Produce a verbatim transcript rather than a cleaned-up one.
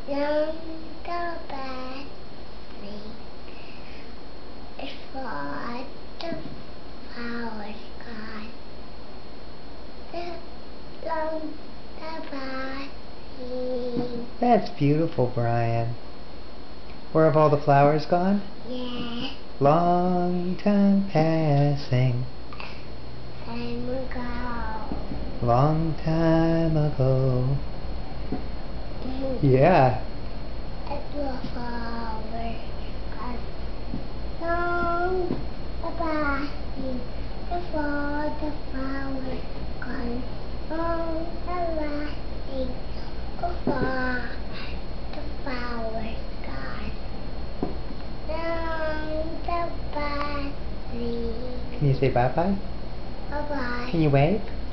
Long the bad is for the flowers gone. The long the bad That's beautiful, Brian. Where have all the flowers gone? Yeah. Long time passing. Time ago. Long time ago. Yeah. It was flowers gone. Long the bad before the flowers gone. Long the lasting before the flowers gone. Long the bad Can you say bye-bye? bye bye. Can you wave?